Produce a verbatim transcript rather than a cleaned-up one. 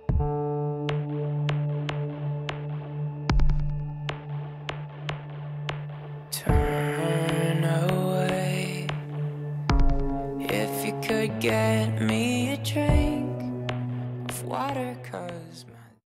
Turn away. If you could get me a drink of water, 'cause